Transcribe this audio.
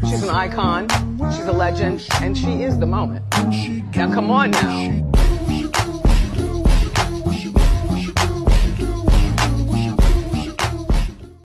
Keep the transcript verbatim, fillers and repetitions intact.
She's an icon, she's a legend, and she is the moment. Now come on now.